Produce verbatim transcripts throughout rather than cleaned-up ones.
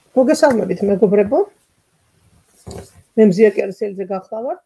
მოგესალმებით მეგობრებო. მე მზია კერესელიძე გახლავართ.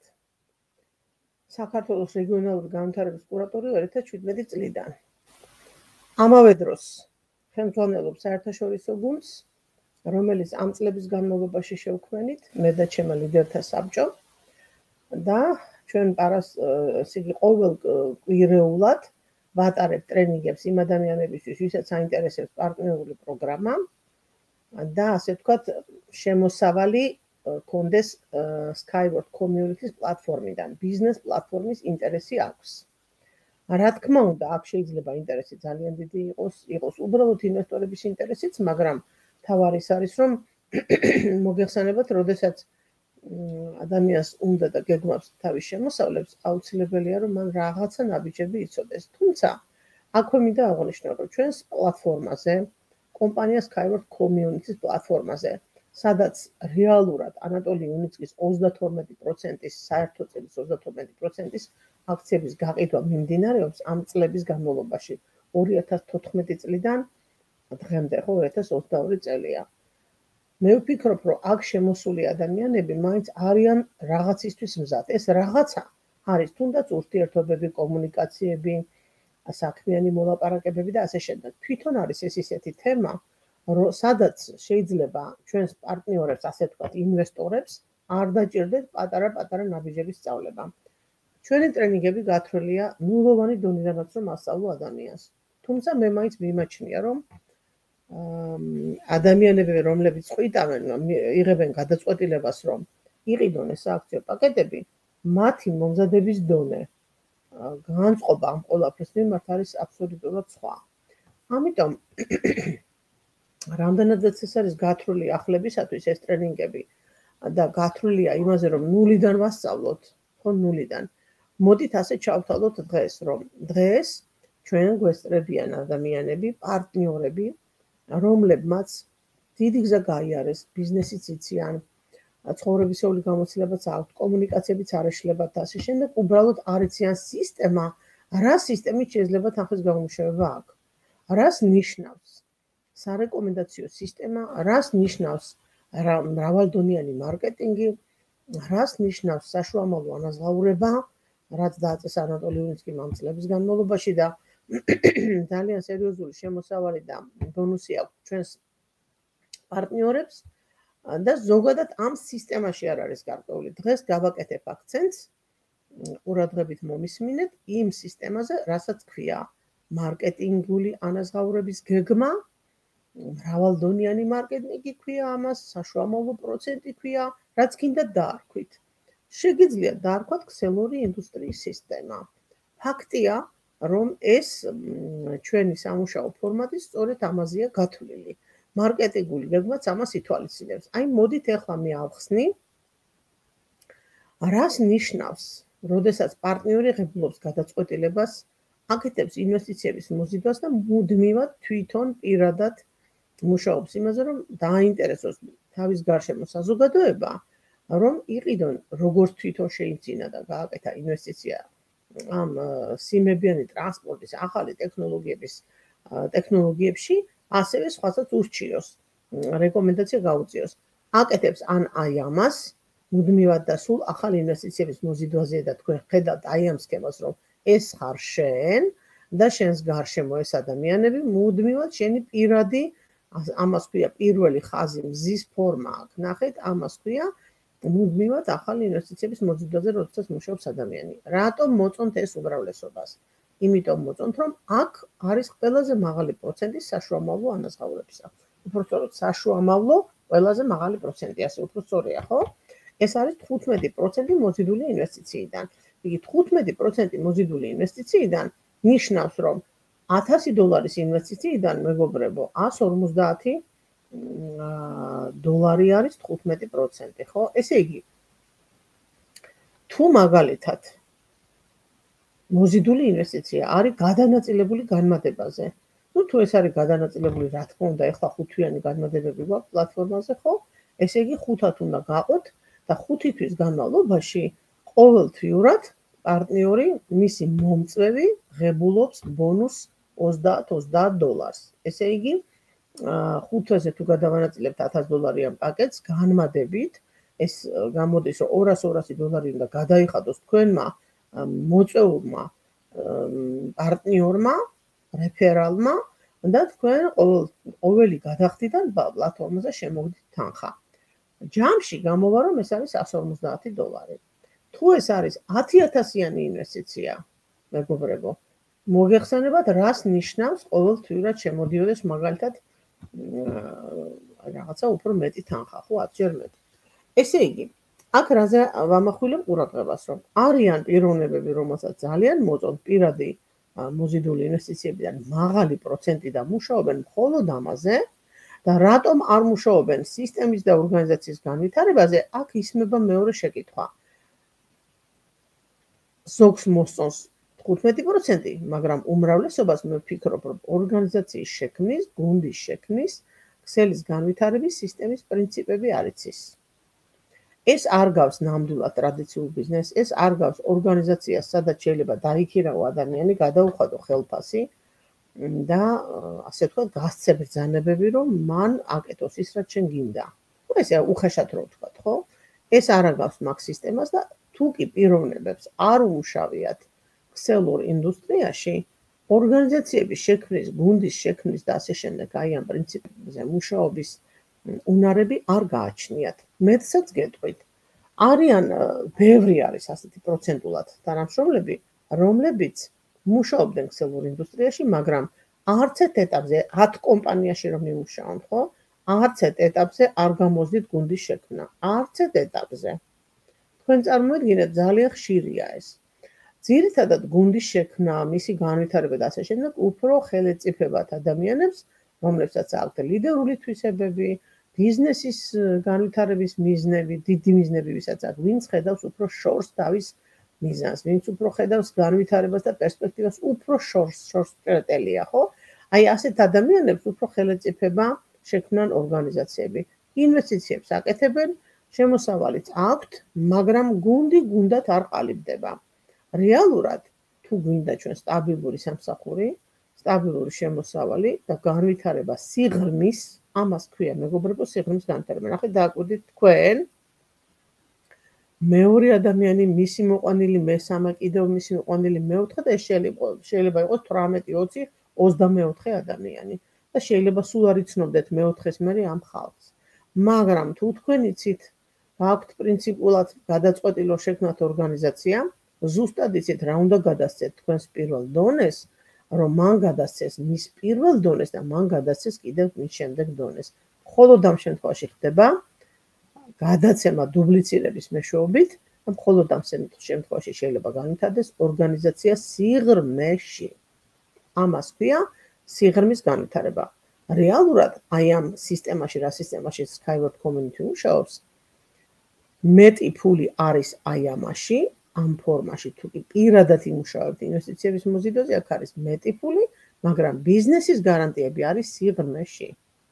საქართველოს რეგიონალური განვითარების კურატორი two thousand seventeen წლიდან. ამავე დროს ხელმძღვანელობს საერთაშორისო გუნდს, რომელიც ამ წლების განმავლობაში შევქმნით, მე და ჩემი ლიდერთა საბჭო და ჩვენ პარას სიგი ყოველ კვირეულად ვატარებთ ტრენინგებს იმ ადამიანებისთვის, ვისაც აინტერესებს პარტნიორული პროგრამა და ასე ვთქვათ, შემოსავალი კონდეს Skyward Community-ს პლატფორმიდან, ბიზნეს პლატფორმის ინტერესი აქვს. რა თქმა უნდა, აქ შეიძლება ინტერესი ძალიან დიდი იყოს, იყოს უბრალოდ ინვესტორების ინტერესიც, მაგრამ თავარი ის არის, რომ მოგეხსენებათ, როდესაც ადამიანს უნდა და გეგმავს თავის შემოსავლებს, აუცილებელია, რომ მან რაღაცა ნაბიჯები იცოდეს. თუმცა, აქვე მინდა აღვნიშნო, რომ ჩვენს პლატფორმაზე, კომპანია Skyward Community-ს პლატფორმაზე, სადაც რეალურად ანატოლი უნიცკის ოცდათორმეტი პროცენტის საერთო წელის ოცდათორმეტი პროცენტის აქციების გაყიდვა მიმდინარეობს ამ წლების განმავლობაში, two thousand fourteen წლიდან დღემდე, ხო, two thousand twenty-two წელია. მე ვფიქრობ, რომ აქ შემოსული ადამიანები მაინც არიან რაღაცისთვის მზად. ეს რაღაცა არის თუნდაც ურთიერთობები, კომუნიკაციები, საქმიანი მოლაპარაკებები და ასე შემდეგ. თვითონ არის ეს ისეთი თემა, სადაც შეიძლება ჩვენს პარტნიორებს, ასე ვთქვათ, ინვესტორებს არ დაჭირდეთ პატარა-პატარა ნაბიჯების სწავლება. ჩვენი ტრენინგები გათვლილია ნულოვანი დონიდანაც რომ ასწავლო ადამიანს. თუმცა მე მაინც მიმაჩნია, რომ ადამიანები, რომლებიც ყვითავენ, იღებენ გადაწყვეტილებას, რომ იყიდონ ეს სააქციო პაკეტები, მათი მომზადების დონე, განწყობა ამ ყველაფრის მიმართ არის აბსოლუტურად სხვა. ამიტომ რამდენადაც ეს არის გათვლილი ახლებისათვის ეს ტრენინგები და გათვლილია იმაზე, რომ ნულიდან ვასწავლოთ, ხო, ნულიდან. მოდით ასე ჩავთვალოთ დღეს, რომ დღეს ჩვენ გვესწრებიან ადამიანები, პარტნიორები, რომლებმაც დიდი გზა გაიარეს, ბიზნესიც იციან, ცხოვრებისეული გამოცდილებაც აქვთ, კომუნიკაციებიც არ ეშლებათ და ასე შემდეგ, უბრალოდ არ იციან სისტემა, რა სისტემით შეიძლება თანხის გამომუშავება აქვს, რას ნიშნავს სარეკომენდაციო სისტემა, რას ნიშნავს მრავალდონიანი მარკეტინგი, რას ნიშნავს საშუამავლო ანაზღაურება, რაც დააწეს ანატოლი უნიცკიმ ამ წლების განმავლობაში და ძალიან სერიოზული შემოსავალი და ბონუსი აქვს ჩვენს პარტნიორებს და ზოგადად ამ სისტემაში არ არის გარკვეული. დღეს გავაკეთებ აქცენტს, ყურადღებით მომისმინეთ იმ სისტემაზე, რასაც ქვია მარკეტინგული ანაზღაურების გეგმა, მრავალდონიანი მარკეტინგი ქვია ამას, საშუამავლო პროცენტი ქვია, რაც გინდა დაარქვით. შეგიძლიათ დაარქვათ ქსელური ინდუსტრიის სისტემა. ფაქტია, რომ ეს ჩვენი სამუშაო ფორმატი სწორედ ამაზეა გათვლილი. მარკეტინგული გეგმაც ამას ითვალისწინებს. აი, მოდით ახლა მე ავხსნი, რას ნიშნავს, როდესაც პარტნიორი ღებულობს გადაწყვეტილებას, აკეთებს ინვესტიციების მოზიდვას და მუდმივად თვითონ პირადად მუშაობს იმაზე, რომ დააინტერესოს თავის გარშემო საზოგადოება, რომ იყიდონ როგორც თვითონ შეიძინა და გააკეთა ინვესტიცია ამ სიმებიანი ტრანსპორტის ახალი ტექნოლოგიების ტექნოლოგიებში, ასევე სხვასაც ურჩიოს, რეკომენდაცია გაუწიოს. აკეთებს ან აი ამას, მუდმივად და სულ ახალი ინვესტიციების მოზიდვაზე და თქვენ ხედავთ აი ამ სქემას, რომ ეს ხარ შენ და შენს გარშემო ეს ადამიანები მუდმივად შენი პირადი, ამას ქვია პირველი ხაზი მზის ფორმა აქ ნახეთ, ამას ქვია მუდმივად ახალი ინვესტიციების მოზიდვაზე, როდესაც მუშაობს ადამიანი. რატომ მოწონთ ეს უმრავლესობას? იმიტომ მოწონთ, რომ აქ არის ყველაზე მაღალი პროცენტი საშუამავლო ანაზღაურებისა. უფრო სწორედ საშუამავლო ყველაზე მაღალი პროცენტი, ასე უფრო სწორია, ხო? ეს არის თხუთმეტი პროცენტი მოზიდული ინვესტიციიდან. იგი თხუთმეტი პროცენტი მოზიდული ინვესტიციიდან ნიშნავს, რომ ათასი დოლარის ინვესტიციიდან, მეგობრებო, one hundred fifty დოლარი არის თხუთმეტი პროცენტი, ხო? ესე იგი, თუ მაგალითად მოზიდული ინვესტიცია არის გადანაწილებული განმადებაზე. ნუ თუ ეს არის გადანაწილებული, რა თქმა უნდა, ეხლა ხუთვიანი განმადებები გვაქვს პლატფორმაზე, ხო? ესე იგი, ხუთად უნდა გაყოთ და ხუთი თვის განმავლობაში ყოველთვიურად პარტნიორი მისი მომწვევი ღებულობს ბონუს ოცდაათ ოცდაათ დოლარს. ესე იგი, ხუთვეზე თუ გადავანაწილებთ ათას დოლარიან პაკეტს, განმადებით ეს გამოდის, რომ ორას ორასი დოლარი უნდა გადაიხადოს თქვენმა მოწვეულმა პარტნიორმა, რეფერალმა და თქვენ ყოველი გადახდიდან პლატფორმაზე შემოგდით თანხა. ჯამში გამოვა, რომ ეს არის εκατს ორმოცდაათი დოლარი. თუ ეს არის ათი ათასიანი ინვესტიცია, მეგობრებო, მოგეხსენებათ, რას ნიშნავს ყოველთვიურად შემოდიოდეს მაგალითად რაღაცა უფრო მეტი თანხა, ხო, ათჯერ მეტი. ესე იგი, აქ რაზე ვამახვილებ ყურადღებას, რომ არიან პიროვნებები, რომელსაც ძალიან მოწონთ პირადი მოზიდული ინვესტიციებიდან მაღალი პროცენტი და მუშაობენ მხოლოდ ამაზე და რატომ არ მუშაობენ სისტემის და ორგანიზაციის განვითარებაზე, აქ ისმება მეორე შეკითხვა. ზოგს მოსწონს თხუთმეტი პროცენტი, მაგრამ უმრავლესობას მე ვფიქრობ, რომ ორგანიზაციის შექმნის, გუნდის შექმნის, ქსელის განვითარების სისტემის პრინციპები არ იცის. ეს არ გავს ნამდვილად ტრადიციულ ბიზნესს, ეს არ გავს ორგანიზაციას, სადაც შეიძლება დაიქირავო ადამიანი, გადაუხადო ხელფასი და ასე ვთქვათ, გასცე ბრძანებები, რომ მან აკეთოს ის, რაც შენ გინდა. ესე უხეშად რო ვთქვათ, ხო? ეს არ გავს მაგ სისტემას და თუ კი პიროვნებებს არ უმუშავიათ ქსელურ ინდუსტრიაში, ორგანიზაციების შექმნის, გუნდის შექმნის და ასე შემდეგ აი ამ პრინციპებზე მუშაობის უნარები არ გააჩნიათ. მეტსაც გეტყვით, არიან ბევრი არის ასეთი პროცენტულად თანამშრომლები, რომლებიც მუშაობდნენ ქსელურ ინდუსტრიაში, მაგრამ არც ერთ ეტაპზე, ათ კომპანიაში რომ იმუშაონ, ხო? არც ერთ ეტაპზე არ გამოზდით გუნდის შექმნა. არც ერთ ეტაპზე. თქვენ წარმოიდგინეთ, ძალიან ხშირია ეს. ძირითადად გუნდის შექმნა, მისი განვითარება და ასე შემდეგ უფრო ხელეწიფებათ ადამიანებს, რომლებსაც აქვთ ლიდერული თვისებები, ბიზნესის განვითარების მიზნები, დიდი მიზნები, ვისაც აქვს, ვინც ხედავს უფრო შორს თავის მიზანს, ვინც უფრო ხედავს განვითარებას და პერსპექტივას, უფრო შორს, შორს წერტელია, ხო? აი ასეთ ადამიანებს უფრო ხელეწიფება შექმნან ორგანიზაციები. ინვესტიციებს აკეთებენ, შემოსავალიც აქვთ, მაგრამ გუნდი გუნდად არ ყალიბდება. რეალურად, თუ გვინდა ჩვენ სტაბილური სამსახური, სტაბილური შემოსავალი და განვითარება სიღრმის, ამას ქვია მეგობრებო, სიღრმის განვითარება. ნახეთ, დააკვირდით თქვენ, მეორე ადამიანი, მისი მოყვანილი, მესამე კიდევ მისი მოყვანილი, მეოთხე და ეს შეიძლება იყოს თვრამეტი, ოცი, ოცდამეოთხე ადამიანი და შეიძლება სულ არ იცნობდეთ მეოთხეს მერე ამ ხალხს. მაგრამ თუ თქვენ იცით, გაქვთ პრინციპულად გადაწყვეტილო შექმნათ ორგანიზაცია, ზუსტად იცით რა უნდა გადასცეთ თქვენს პირველ დონეს, რომ მან გადასცეს მის პირველ დონეს და მან გადასცეს კიდევ მის შემდეგ დონეს. მხოლოდ ამ შემთხვევაში ხდება გადაცემა დუბლიცირების მეშვეობით და მხოლოდ ამ შემთხვევაში შეიძლება განვითარდეს ორგანიზაცია სიღრმეში. ამას ქვია სიღრმის განვითარება. რეალურად აი ამ სისტემაში, რა სისტემაში Skyward Community მუშაობს, მეტი ფული არის აი ამაში, ამ ფორმაში, თუ კი პირადად იმუშავებთ ინვესტიციების მოზიდვაზე, აქ არის მეტი ფული, მაგრამ ბიზნესის გარანტიები არის სიღრმეში.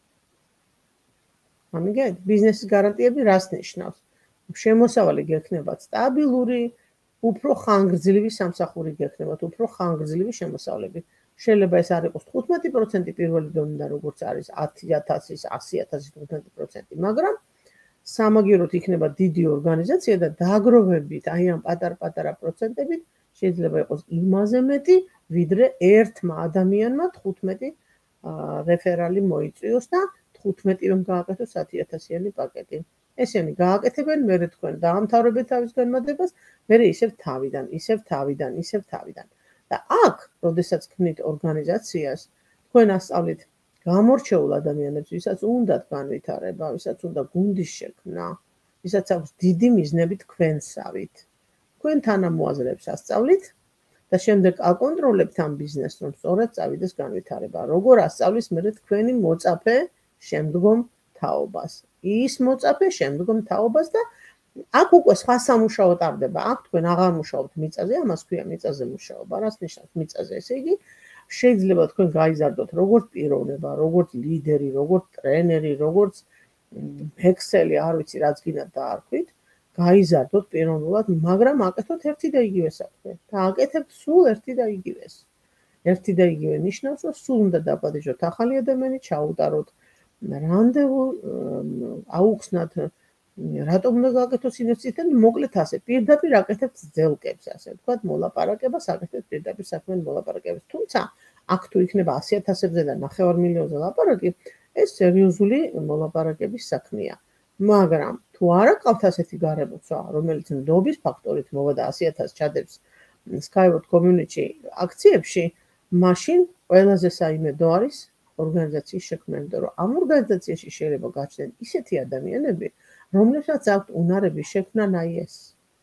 ამიგეთ, ბიზნესის გარანტიები რას ნიშნავს? შემოსავალი გექნებათ სტაბილური, უფრო ხანგრძლივი სამსახური გექნებათ, უფრო ხანგრძლივი შემოსავლები. შეიძლება ეს არ იყოს თხუთმეტი პროცენტი პირველი დონიდან, როგორც არის ათი ათასის, ასი ათასის თხუთმეტი პროცენტი, მაგრამ სამაგიეროდ იქნება დიდი ორგანიზაცია და დაგროვებით აი ამ პატარ-პატარა პროცენტებით შეიძლება იყოს იმაზე მეტი, ვიდრე ერთმა ადამიანმა თხუთმეტი რეფერალი მოიწვიოს და თხუთმეტი რომ გააკეთოს ათი ათასიანი პაკეტი. ესენი გააკეთებენ, მერე თქვენ დაამთავრებთ თავის განმადებას, მერე ისევ თავიდან, ისევ თავიდან, ისევ თავიდან. და აქ, როდესაც ქმნით ორგანიზაციას, თქვენ ასწავლით გამორჩეულ ადამიანებს, ვისაც უნდათ განვითარება, ვისაც უნდა გუნდის შექმნა, ვისაც აქვს დიდი მიზნები თქვენსავით. თქვენ თანამოაზრეებს ასწავლით და შემდეგ აკონტროლებთ ამ ბიზნესს, რომ სწორად წავიდეს განვითარება. როგორ ასწავლის მერე თქვენი მოწაფე შემდგომ თაობას. ის მოწაფე შემდგომ თაობას და აქ უკვე სხვა სამუშაო ტარდება. აქ თქვენ აღარ მუშაობთ მიწაზე, ამას ქვია მიწაზე მუშაობა. რას ნიშნავს მიწაზე? ესე იგი, შეიძლება თქვენ გაიზარდოთ როგორც პიროვნება, როგორც ლიდერი, როგორც ტრენერი, როგორც ექსელი, არ ვიცი რაც გინდათ დაარქვით, გაიზარდოთ პიროვნულად, მაგრამ აკეთოთ ერთი და იგივე საქმე და აკეთებთ სულ ერთი და იგივეს. ერთი და იგივე ნიშნავს, რომ სულ უნდა დაპატიჟოთ ახალი ადამიანი, ჩაუტაროთ რანდევუ, აუხსნათ რატომ უნდა გააკეთოს ინვესტიცია, მოკლედ ასე, პირდაპირ აკეთებთ ძელკებს, ასე ვთქვათ, მოლაპარაკებას აკეთებთ პირდაპირ საქმიან მოლაპარაკებას. თუმცა აქ თუ იქნება ასი ათასებზე და ნახევარ მილიონზე ლაპარაკი, ეს სერიოზული მოლაპარაკების საქმეა. მაგრამ თუ არ აყავთ ასეთი გარემოცვა, რომელიც ნდობის ფაქტორით მოვა და ასი ათასი ჩადებს Skyward Community აქციებში, მაშინ ყველაზე საიმედო არის ორგანიზაციის შექმნა, იმიტომ რომ ამ ორგანიზაციაში შეიძლება გაჩნდნენ ისეთი ადამიანები, რომლებსაც აქვთ უნარების შექმნა აი ეს.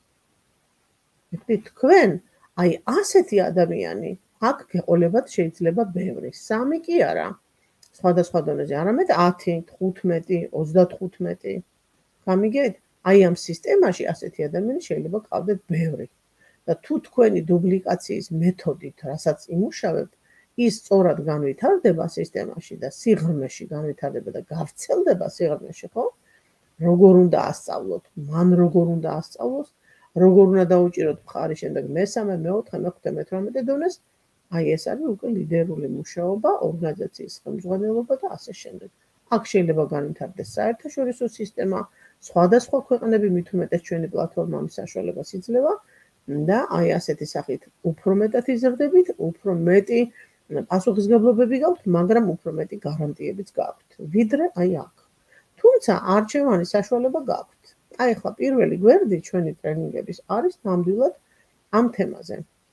თქვენ, აი ასეთი ადამიანი, აქ გეყოლებათ შეიძლება ბევრი, სამი კი არა. სხვადასხვა დონეზე, არამედ ათი, თხუთმეტი, ოცდათხუთმეტი. გამიგეთ? აი ამ სისტემაში ასეთი ადამიანი შეიძლება გყავდეთ ბევრი. და თუ თქვენი დუბლიკაციის მეთოდით, რასაც იმუშავებთ, ის სწორად განვითარდება სისტემაში და სიღრმეში განვითარდება და გავრცელდება სიღრმეში, ხო? როგორ უნდა ასწავლოთ, მან როგორ უნდა ასწავლოს, როგორ უნდა დაუჭიროთ მხარი შემდეგ მესამე, მეოთხე, მეხუთე, მეთვრამეტე დონეს, აი ეს არის უკვე ლიდერული მუშაობა, ორგანიზაციის ხელმძღვანელობა და ასე შემდეგ. აქ შეიძლება განვითარდეს საერთაშორისო სისტემა, სხვადასხვა ქვეყნები მით უმეტეს ჩვენი პლატფორმა ამის საშუალებას იძლევა და აი ასეთი სახით უფრო მეტად იზრდებით, უფრო მეტი პასუხისმგებლობები გაქვთ, მაგრამ უფრო მეტი გარანტიებიც გაქვთ, ვიდრე აი აქ. თუმცა არჩევანის საშუალება გაქვთ. აი ახლა პირველი გვერდი ჩვენი ტრენინგების არის ნამდვილად ამ თემაზე.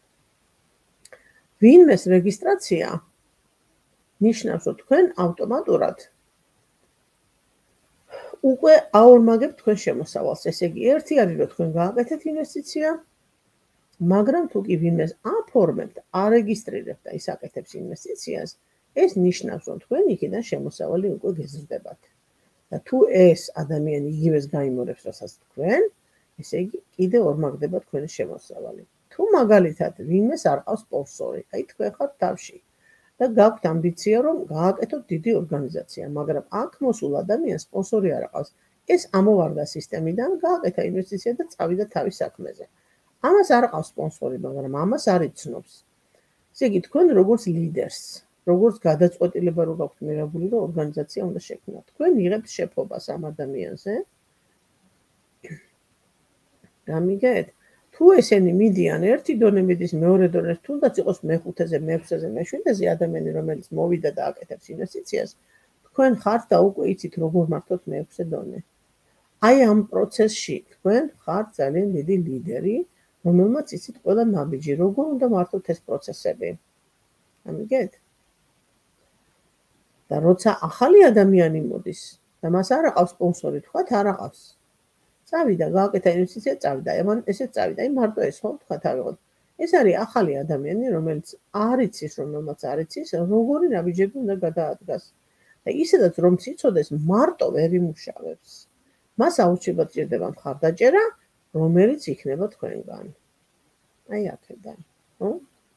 ვინმეს რეგისტრაცია ნიშნავს, რომ თქვენ ავტომატურად უკვე აორმაგებთ თქვენ შემოსავალს. ესე იგი, ერთი არის, რომ თქვენ გააკეთეთ ინვესტიცია, მაგრამ თუ კი ვინმეს აფორმებთ, არეგისტრირებთ და ის აკეთებს ინვესტიციას, ეს ნიშნავს, რომ თქვენ იქიდან შემოსავალი უკვე გეზრდებათ. და თუ ეს ადამიანი იგივეს გაიმორებს, რასაც თქვენ, ესე იგი, კიდევ ორმაგდება თქვენი შემოსავალი. თუ მაგალითად ვინმეს არ ყავს სპონსორი, აი თქვენ ხართ თავში და გაქვთ ამბიცია, რომ გააკეთოთ დიდი ორგანიზაცია, მაგრამ აქ მოსულ ადამიანს სპონსორი არ ყავს. ეს ამოვარდა სისტემიდან, გააკეთა ინვესტიცია და წავიდა თავის საქმეზე. ამას არ ყავს სპონსორი, მაგრამ ამას არ იცნობს. ესე იგი, თქვენ როგორც ლიდერს, როგორც გადაწყვეტილება რო გაქვთ მიღებული, რომ ორგანიზაცია უნდა შექმნათ, თქვენ იღებთ შეფობას ამ ადამიანზე. გამიგეთ? თუ ესენი მიდიან ერთი დონე მიდის, მეორე დონე, თუნდაც იყოს მეხუთეზე, მეექვსეზე, მეშვიდეზე ადამიანი, რომელიც მოვიდა და აკეთებს ინვესტიციას, თქვენ ხართ და უკვე იცით როგორ მართოთ მეექვსე დონე. აი ამ პროცესში თქვენ ხართ ძალიან დიდი ლიდერი, რომელმაც იცით ყველა ნაბიჯი, როგორ უნდა მართოთ ეს პროცესები. გამიგეთ? და როცა ახალი ადამიანი მოდის და მას არ აყავს სპონსორი, თქვათ არ აყავს. წავიდა, გააკეთა ინვესტიცია, წავიდა, ამან ესეც წავიდა, აი მარტო ეს ხო თქვათ ავიღოთ. ეს არის ახალი ადამიანი, რომელიც არ იცის, რომელმაც არ იცის, როგორი ნაბიჯები უნდა გადაადგას. და ისედაც რომ ციცოდეს, მარტო ვერ იმუშავებს. მას აუცილებლად სჭირდება მხარდაჭერა, რომელიც იქნება თქვენგან. აი აქედან, ხო?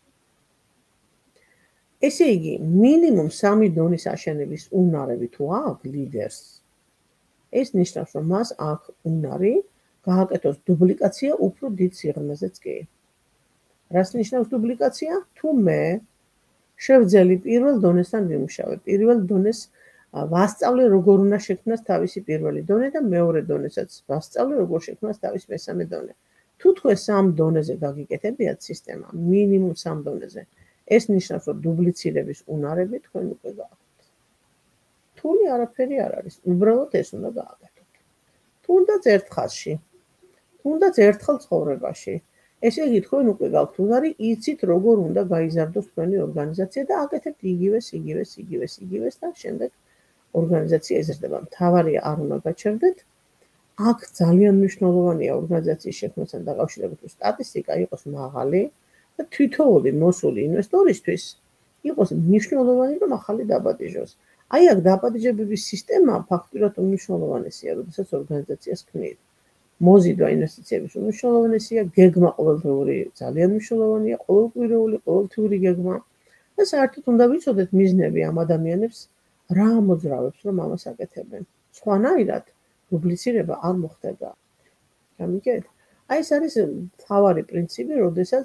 ესე იგი, მინიმუმ სამი დონის აშენების უნარები თუ აქვს ლიდერს, ეს ნიშნავს, რომ მას აქვს უნარი გააკეთოს დუბლიკაცია უფრო დიდ სიღრმეზეც კი. რას ნიშნავს დუბლიკაცია? თუ მე შევძელი პირველ დონესთან ვიმუშავე, პირველ დონეს ვასწავლე, როგორ უნდა შექმნას თავისი პირველი დონე და მეორე დონესაც ვასწავლე, როგორ შექმნას თავის მესამე დონე. თუ თქვენ სამ დონეზე გაგიკეთებიათ სისტემა, მინიმუმ სამ დონეზე, ეს ნიშნავს, რომ დუბლიცირების უნარები თქვენ უკვე გააქვთ. რთული არაფერი არ არის, უბრალოდ ეს უნდა გააკეთოთ. თუნდაც ერთ ხაზში, თუნდაც ერთხელ ცხოვრებაში. ესე იგი, თქვენ უკვე გაქვთ უნარი, იცით, როგორ უნდა გაიზარდოს თქვენი ორგანიზაცია და აკეთებთ იგივეს, იგივეს, იგივეს, იგივეს და შემდეგ ორგანიზაცია იზრდება. მთავარია არ უნდა გაჩერდეთ. აქ ძალიან მნიშვნელოვანია ორგანიზაციის შექმნასთან დაკავშირებით, რომ სტატისტიკა იყოს მაღალი და თითოეული მოსული ინვესტორისთვის იყოს მნიშვნელოვანი, რომ ახალი დაპატიჟოს. აი აქ დაპატიჟებების სისტემა ფაქტურად უმნიშვნელოვანესია, როდესაც ორგანიზაციას ქმნით. მოზიდვა ინვესტიციების უმნიშვნელოვანესია, გეგმა ყოველდღიური ძალიან მნიშვნელოვანია, ყოველკვირეული, ყოველთვიური გეგმა და საერთოდ უნდა ვიცოდეთ მიზნები ამ ადამიანებს რა ამოძრავებს, რომ ამას აკეთებენ. სხვანაირად დუბლიცირება არ მოხდება. გამიგეთ? აი ეს არის მთავარი პრინციპი, როდესაც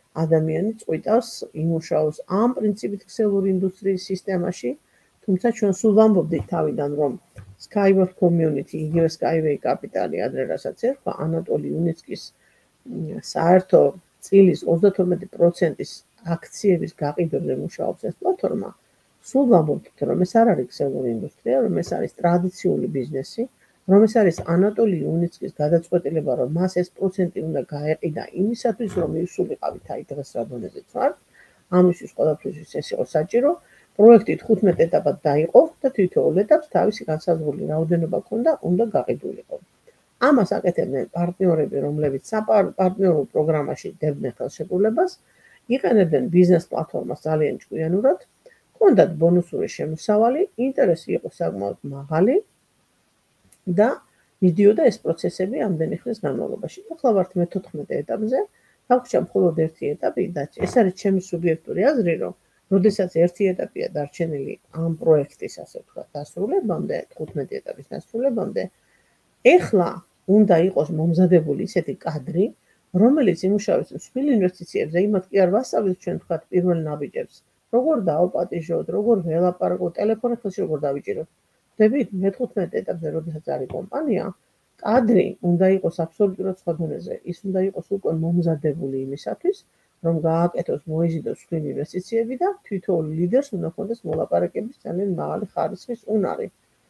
ადამიანი წყვიტავს იმუშაოს ამ პრინციპით ქსელური ინდუსტრიის სისტემაში, თუმცა ჩვენ სულ ვამბობდით თავიდან, რომ Skyway Community, იგივე Skyway Capital, ადრე რასაც ერქვა, ანატოლი უნიცკის საერთო წილის ოცდათორმეტი პროცენტის აქციების გაყიდვებზე მუშაობს ეს პლატფორმა. სულ ვამბობთ, რომ ეს არ არის ქსელური ინდუსტრია, რომ ეს არის ტრადიციული ბიზნესი, რომ ეს არის ანატოლი უნიცკის გადაწყვეტილება, რომ მას ეს პროცენტი უნდა გაეყიდა იმისათვის, რომ მივსულიყავით აი დღეს რა დონეზეც ვართ. ამისთვის ყველაფრისთვის ეს იყო საჭირო. პროექტი თხუთმეტ ეტაპად დაიყო და თითოეულ ეტაპს თავისი განსაზღვრული რაოდენობა ჰქონდა, უნდა გაყიდულიყო. ამას აკეთებდნენ პარტნიორები, რომლებიც საპარტნიორო პროგრამაში დებდნენ ხელშეკრულებას, იყენებდნენ ბიზნეს პლატფორმას ძალიან ჭკვიანურად, ჰქონდათ ბონუსური შემოსავალი, ინტერესი იყო საკმაოდ მაღალი და მიდიოდა ეს პროცესები ამდენი ხნის განმავლობაში. ახლა ვართ მეთოთხმეტე ეტაპზე, დაგვრჩა მხოლოდ ერთი ეტაპი და ეს არის ჩემი სუბიექტური აზრი, რომ როდესაც ერთი ეტაპია დარჩენილი ამ პროექტის, ასე ვთქვათ, დასრულებამდე, თხუთმეტი ეტაპის დასრულებამდე, ეხლა უნდა იყოს მომზადებული ისეთი კადრი, რომელიც იმუშავებს მსხვილ ინვესტიციებზე, იმათ კი არ ვასწავლეთ ჩვენ თქვათ პირველ ნაბიჯებს, როგორ დაავპატიჟოთ, როგორ ველაპარაკოთ, ტელეფონით ხელში როგორ დავიჭიროთ. ხდებით, მეთხუთმეტ ეტაპზე, როდესაც არის კომპანია, კადრი უნდა იყოს აბსოლუტურად სხვა დონეზე. ის უნდა იყოს უკვე მომზადებული იმისათვის, რომ გააკეთოს, მოიზიდოს მსხვილ ინვესტიციები და თითოეულ ლიდერს უნდა ჰქონდეს მოლაპარაკების ძალიან მაღალი ხარისხის უნარი.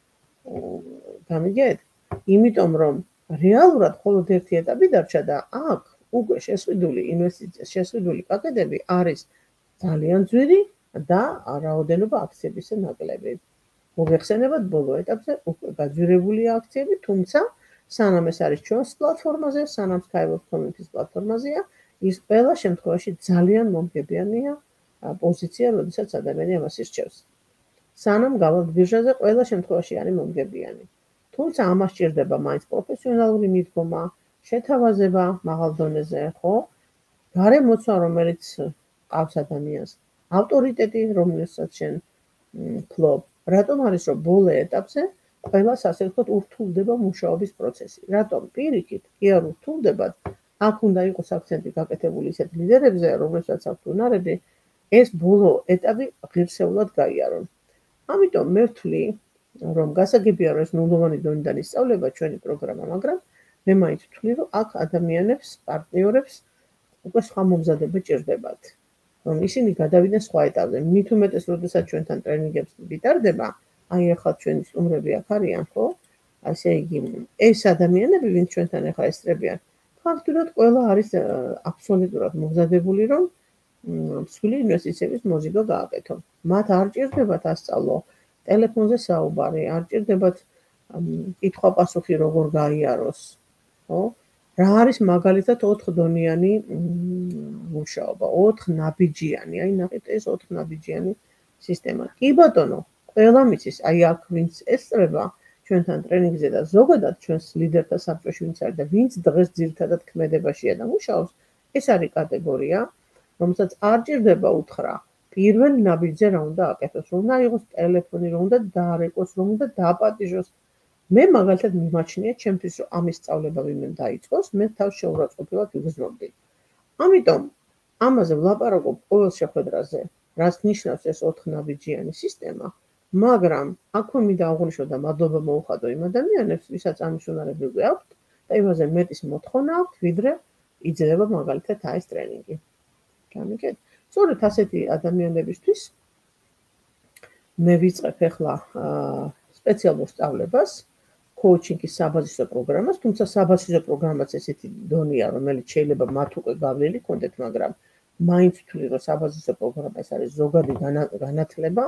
გამიგეთ? იმიტომ რომ რეალურად მხოლოდ ერთი ეტაპი დარჩა და აქ უკვე შესყიდული ინვესტიცია, შესყიდული პაკეტები არის ძალიან ძვირი და რაოდენობა აქციებისა ნაკლები. მოგეხსენებათ, ბოლო ეტაპზე უკვე გაძვირებული აქციები, თუმცა სანამ ეს არის ჩვენს პლატფორმაზე, სანამ Skyway Community-ის პლატფორმაზეა, ის ყველა შემთხვევაში ძალიან მომგებიანია პოზიცია, როდესაც ადამიანი ამას ირჩევს. სანამ გავალთ ბირჟაზე, ყველა შემთხვევაში არის მომგებიანი. თუმცა ამას სჭირდება მაინც პროფესიონალური მიდგომა, შეთავაზება მაღალ დონეზე, ხო? გარემოცვა, რომელიც ყავს ადამიანს, ავტორიტეტი, რომელსაც შენ ფლობ. რატომ არის, რომ ბოლო ეტაპზე ყველას ასე ვთქვათ ურთულდება მუშაობის პროცესი? რატომ? პირიქით, კი არ ურთულდებათ. აქ უნდა იყოს აქცენტი გაკეთებული ისეთ ლიდერებზე, რომლებსაც აქვთ უნარები, ეს ბოლო ეტაპი ღირსეულად გაიარონ. ამიტომ მე ვთვლი, რომ გასაგებია, რომ ეს ნულოვანი დონიდან ისწავლება ჩვენი პროგრამა, მაგრამ მე მაინც ვთვლი, რომ აქ ადამიანებს, პარტნიორებს უკვე სხვა მომზადება ჭირდებათ. რომ ისინი გადავიდნენ სხვა ეტაპზე. მით უმეტეს, როდესაც ჩვენთან ტრენინგებს ვიტარდება, აი ახლა ჩვენი სტუმრები აქ არიან, ხო? ასე იგი, ეს ადამიანები, ვინც ჩვენთან ახლა ესწრებიან, ფაქტურად ყველა არის აბსოლუტურად მომზადებული, რომ მსხვილი ინვესტიციების მოზიდვა გააკეთონ. მათ არ ჭირდებათ ასწავლო ტელეფონზე საუბარი, არ ჭირდებათ კითხვა-პასუხი როგორ გაიაროს, ხო? რა არის მაგალითად ოთხდონიანი მუშაობა, ოთხნაბიჯიანი, აი ნახეთ ეს ოთხნაბიჯიანი სისტემა. კი ბატონო, ყველა მიცის, აი აქ ვინც ესწრება ჩვენთან ტრენინგზე და ზოგადად ჩვენს ლიდერთა საბჭოში ვინც არის და ვინც დღეს ძირითადად ქმედებაშია და მუშაობს, ეს არის კატეგორია, რომელსაც არ ჭირდება უთხრა პირველ ნაბიჯზე რა უნდა აკეთოს, რომ უნდა იყოს ტელეფონი, რომ უნდა დაარეკოს, რომ უნდა დააპატიჟოს. მე მაგალითად მიმაჩნია ჩემთვის, რომ ამის სწავლება ვინმე დაიწყოს, მე თავს შეურაცხყოფილად ვიგრძნობდი. ამიტომ ამაზე ვლაპარაკობ ყოველ შეხვედრაზე, რაც ნიშნავს ეს ოთხნაბიჯიანი სისტემა, მაგრამ აქვე მინდა აღვნიშნო და მადლობა მოუხადო იმ ადამიანებს, ვისაც ამის უნარები უკვე აქვთ და იმაზე მეტის მოთხოვნა აქვთ, ვიდრე იძლევა მაგალითად ეს ტრენინგი. გამიგეთ? სწორედ ასეთი ადამიანებისთვის მე ვიწყებ ახლა სპეციალურ სწავლებას, კოუჩინგის საბაზისო პროგრამას, თუმცა საბაზისო პროგრამაც ესეთი დონეა, რომელიც შეიძლება მათ უკვე გავლილი ჰქონდეთ, მაგრამ მაინც ვთვლი, რომ საბაზისო პროგრამა ეს არის ზოგადი განათლება,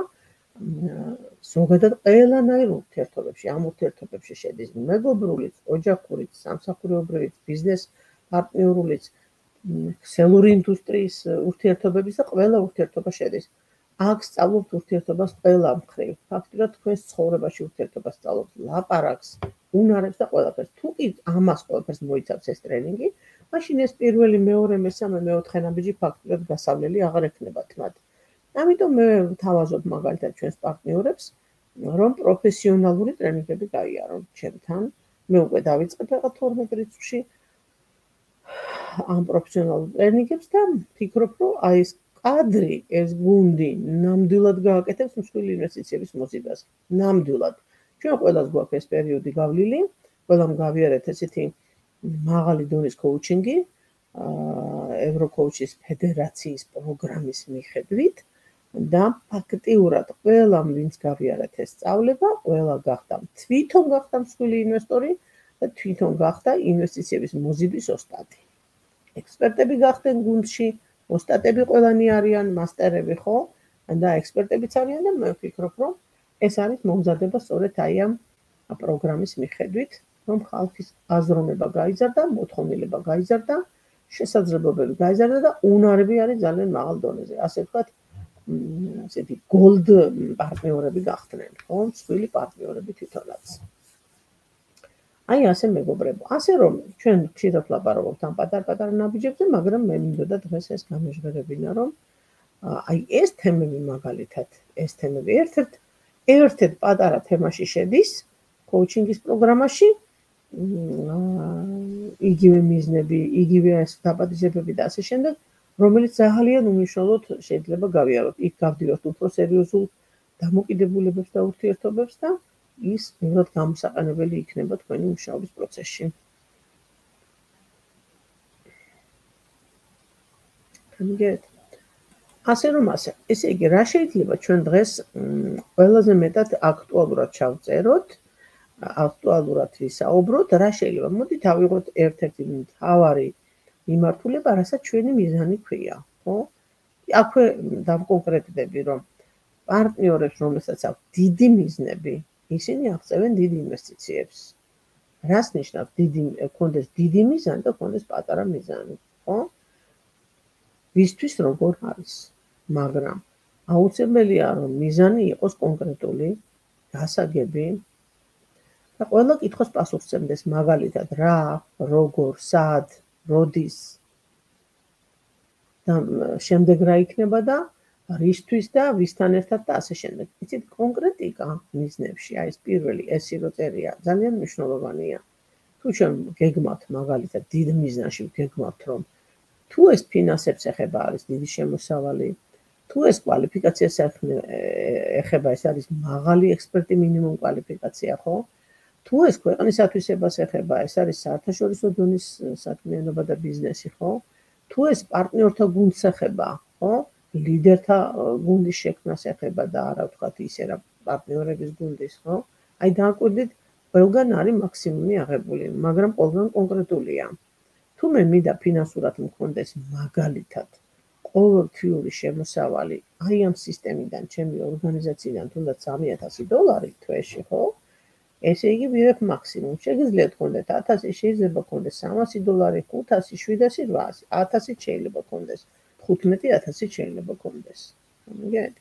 ზოგადად ყველანაირ ურთიერთობებში, ამ ურთიერთობებში შედის მეგობრულიც, ოჯახურიც, სამსახურეობრივიც, ბიზნეს პარტნიორულიც, ქსელური ინდუსტრიის ურთიერთობების და ყველა ურთიერთობა შედის. აქ სწავლობთ ურთიერთობას ყველა მხრივ. ფაქტურად თქვენს ცხოვრებაში ურთიერთობას სწავლობთ, ლაპარაკს, უნარებს და ყველაფერს. თუ კი ამას ყველაფერს მოიცავს ეს ტრენინგი, მაშინ ეს პირველი, მეორე, მესამე, მეოთხე ნაბიჯი ფაქტურად გასავლელი აღარ ექნებათ მათ. ამიტომ მე ვთავაზობ მაგალითად ჩვენს პარტნიორებს, რომ პროფესიონალური ტრენინგები გაიარონ ჩემთან. მე უკვე დავიწყებ ახლა თორმეტ რიცხვში. ამ პროფესიონალურ ტრენინგებს და ვფიქრობ, რომ აი ეს კადრი, ეს გუნდი ნამდვილად გააკეთებს მსხვილი ინვესტიციების მოზიდას. ნამდვილად. ჩვენ ყველას გვაქვს ეს პერიოდი გავლილი, ყველამ გავიარეთ ესეთი მაღალი დონის კოუჩინგი, ევროკოუჩის ფედერაციის პროგრამის მიხედვით და ფაქტიურად ყველამ ვინც გავიარეთ ეს სწავლება, ყველა გახდა თვითონ გახდა მსხვილი ინვესტორი და თვითონ გახდა ინვესტიციების მოზიდვის ოსტატი. ექსპერტები გახდნენ გუნდში, ოსტატები ყველანი არიან, მასტერები ხო? და ექსპერტებიც არიან და მე ვფიქრობ, რომ ეს არის მომზადება სწორედ აი ამ პროგრამის მიხედვით, რომ ხალხის აზროვნება გაიზარდა, მოთხოვნილება გაიზარდა, შესაძლებლობები გაიზარდა და უნარები არის ძალიან მაღალ დონეზე. ასე ვთქვათ, ესეთი gold პარტნიორები გახდნენ, ხო? მსხვილი პარტნიორები თვითონაც. აი ასე მეგობრებო, ასე რომ ჩვენ ხშირად ვლაპარაკობთ ამ პატარ-პატარა ნაბიჯებზე, მაგრამ მე მინდოდა დღეს ეს გამეჟღერებინა, რომ აი ეს თემები მაგალითად, ეს თემები ერთ-ერთ ერთ-ერთ პატარა თემაში შედის კოუჩინგის პროგრამაში, იგივე მიზნები, იგივე ეს დაპატიჟებები და ასე შემდეგ, რომელიც ძალიან უმნიშვნელოდ შეიძლება გავიაროთ. იქ გავდივართ უფრო სერიოზულ დამოკიდებულებებს და ურთიერთობებს და ის მეტად გამოსაყენებელი იქნება თქვენი მუშაობის პროცესში. გამიგეთ? ასე რომ ასე, ესე იგი, რა შეიძლება ჩვენ დღეს ყველაზე მეტად აქტუალურად ჩავწეროთ, აქტუალურად ვისაუბროთ, რა შეიძლება? მოდით ავიღოთ ერთ-ერთი მთავარი მიმართულება, რასაც ჩვენი მიზანი ქვია, ხო? აქვე დავკონკრეტდები, რომ პარტნიორებს, რომელსაც აქვს დიდი მიზნები, ისინი აღწევენ დიდ ინვესტიციებს. რას ნიშნავს დიდი კონდეს დიდი მიზანი და კონდეს პატარა მიზანი, ხო? ვისთვის როგორ არის? მაგრამ აუცილებელია, რომ მიზანი იყოს კონკრეტული, გასაგები და ყველა კითხვის პასუხს სცემდეს, მაგალითად, რა, როგორ, სად, როდის და შემდეგ რა იქნება და რისთვის და ვისთან ერთად და ასე შემდეგ. იცით, კონკრეტიკა მიზნებში, აი ეს პირველი ესი რო წერია, ძალიან მნიშვნელოვანია. თუ ჩვენ გეგმავთ მაგალითად დიდ მიზანში გეგმავთ, რომ თუ ეს ფინანსებს ეხება არის დიდი შემოსავალი, თუ ეს კვალიფიკაციას ეხება, ეს არის მაღალი ექსპერტი მინიმუმ კვალიფიკაცია, ხო? თუ ეს ქვეყნის ათვისებას ეხება, ეს არის საერთაშორისო დონის საქმიანობა და ბიზნესი, ხო? თუ ეს პარტნიორთა გუნდს ეხება, ხო? ლიდერთა გუნდის შექმნას ეხება და არა ვთქვათ ისე რა პარტნიორების გუნდის, ხო? აი დააკვირდით, ყველგან არის მაქსიმუმი აღებული, მაგრამ ყველგან კონკრეტულია. თუ მე მინდა ფინანსურად მქონდეს მაგალითად ყოველთვიური შემოსავალი აი ამ სისტემიდან, ჩემი ორგანიზაციიდან თუნდაც სამი ათასი დოლარი თვეში, ხო? ესე იგი ვიღებ მაქსიმუმ. შეგიძლიათ გქონდეთ ათასი, შეიძლება გქონდეს სამასი დოლარი, ხუთასი, შვიდასი, რვაასი, ათასი შეიძლება გქონდეს, თხუთმეტი ათასი შეიძლება გქონდეს. მიგეთ?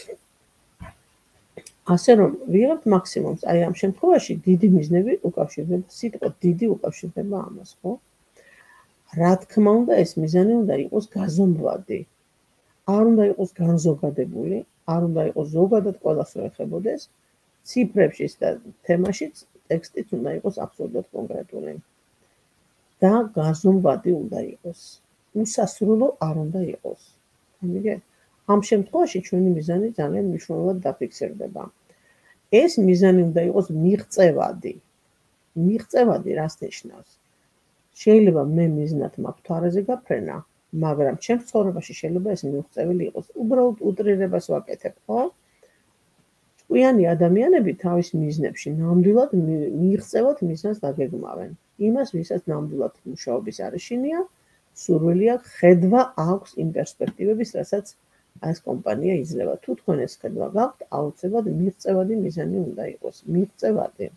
ასე რომ ვიღებთ მაქსიმუმს, აი ამ შემთხვევაში დიდი მიზნები უკავშირდება, სიტყვა დიდი უკავშირდება ამას, ხო? რა თქმა უნდა, ეს მიზანი უნდა იყოს გაზომვადი. არ უნდა იყოს განზოგადებული, არ უნდა იყოს ზოგადად ყველას რო ეხებოდეს. ციფრებშიც და თემაშიც ტექსტიც უნდა იყოს აბსოლუტურად კონკრეტული. და გაზომვადი უნდა იყოს. უსასრულო არ უნდა იყოს. მიგეთ? ამ შემთხვევაში ჩვენი მიზანი ძალიან მნიშვნელოვნად დაფიქსირდება. ეს მიზანი უნდა იყოს მიღწევადი. მიღწევადი რას ნიშნავს? შეიძლება მე მიზნად მაქვს თვალზე გაფრენა, მაგრამ ჩემს ცხოვრებაში შეიძლება ეს მიღწევილი იყოს. უბრალოდ უტრირებას ვაკეთებ, ხო? ჭკვიანი ადამიანები თავის მიზნებში ნამდვილად მიღწევად მიზანს დაგეგმავენ. იმას, ვისაც ნამდვილად მუშაობის არეშინია, სურვილი აქვს, ხედვა აქვს იმ პერსპექტივების, რასაც ეს კომპანია იძლევა. თუ თქვენ ეს ხედვა გაქვთ, აუცილებლად მიღწევადი მიზანი უნდა იყოს. მიღწევადი.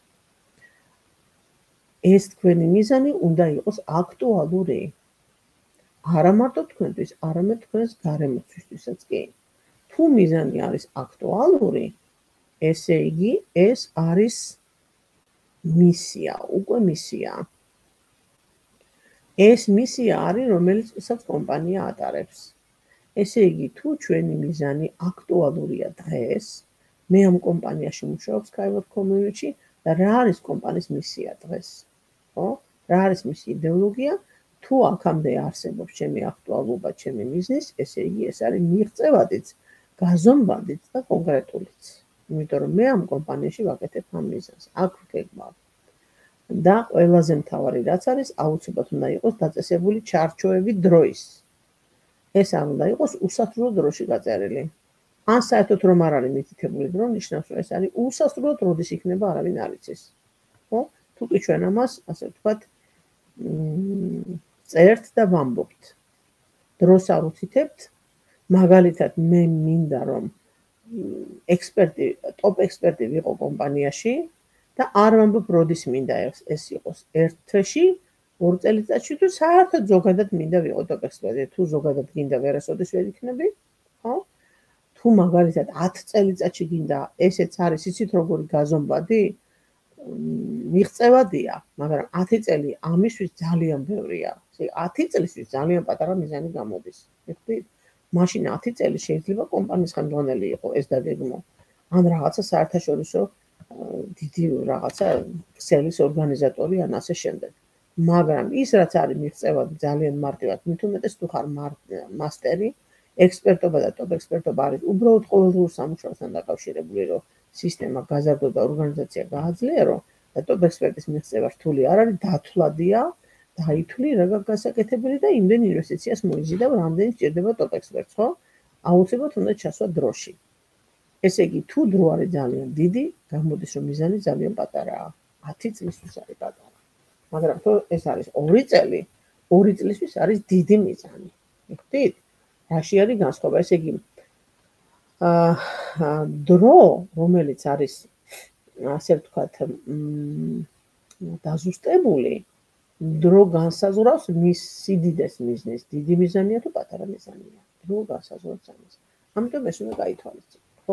ეს თქვენი მიზანი უნდა იყოს აქტუალური. არა მარტო თქვენთვის, არამედ თქვენს გარემოცვისთვისაც კი. თუ მიზანი არის აქტუალური, ესე იგი ეს არის მისია, უკვე მისია. ეს მისია არის, რომელსაც კომპანია ატარებს. ესე იგი, თუ ჩვენი მიზანი აქტუალურია დღეს, მე ამ კომპანიაში მუშაობ Skyward Community და რა არის კომპანიის მისია დღეს? ხო? რა არის მისი იდეოლოგია? თუ აქამდე არსებობს ჩემი აქტუალობა, ჩემი მიზნის, ესე იგი ეს არის მიღწევადიც, გაზომვადიც და კონკრეტულიც. იმიტომ რომ მე ამ კომპანიაში ვაკეთებ ამ მიზანს. აქ გეგმა. და ყველაზე მთავარი რაც არის, აუცილებლად უნდა იყოს დაწესებული ჩარჩოები დროის. ეს არ უნდა იყოს უსასრულო დროში გაწერილი. ან საერთოდ რომ არ არის მითითებული დრო, ნიშნავს რომ ეს არის უსასრულოდ როდის იქნება არავინ არ იცის. ხო? თუკი ჩვენ ამას, ასე ვთქვათ, წერთ და ვამბობთ. დროს არ უცითებთ, მაგალითად მე მინდა რომ ექსპერტი, ტოპ ექსპერტი ვიყო კომპანიაში და არ ვამბობ როდის მინდა ეს იყოს ერთ თვეში, ორ წელიწადში თუ საერთოდ ზოგადად მინდა ვიყო ტოპ ექსპერტი, თუ ზოგადად გინდა ვერასოდეს ვერ იქნები, ხო? თუ მაგალითად ათ წელიწადში გინდა, ესეც არის, იცით როგორი გაზომვადი? მიღწევადია, მაგრამ ათი წელი ამისთვის ძალიან ბევრია. ათი წლისთვის ძალიან პატარა მიზანი გამოდის. მიხდით? მაშინ ათი წელი შეიძლება კომპანიის ხელმძღვანელი იყო ეს დაგეგმო. ან რაღაცა საერთაშორისო დიდი რაღაცა ქსელის ორგანიზატორი ან ასე შემდეგ. მაგრამ ის რაც არის მიღწევადი ძალიან მარტივად, მით უმეტეს თუ ხარ მასტერი, ექსპერტობა და ტოპ ექსპერტობა არის უბრალოდ ყოველდღიურ სამუშაოსთან დაკავშირებული, რომ სისტემა გაზარდო და ორგანიზაცია გააძლიერო და ტოპ ექსპერტის მიღწევა რთული არ არის, დათვლადია, დაითვლი რა გასაკეთებელი და იმდენ ინვესტიციას მოიზიდა, რამდენი სჭირდება ტოპ ექსპერტს, ხო? აუცილებლად უნდა ჩასვა დროში. ესე იგი, თუ დრო არის ძალიან დიდი, გამოდის რომ მიზანი ძალიან პატარაა. ათი წლისთვის არის პატარა. მაგრამ თუ ეს არის ორი წელი, ორი წლისთვის არის დიდი მიზანი. მიხდით? რაში არის განსხვავება? ესე იგი, დრო, რომელიც არის, ასე ვთქვათ, დაზუსტებული, დრო განსაზღვრავს მის სიდიდეს მიზნის, დიდი მიზანია თუ პატარა მიზანია. დრო განსაზღვრავს ამას. ამიტომ ეს უნდა გაითვალისწინოთ, ხო?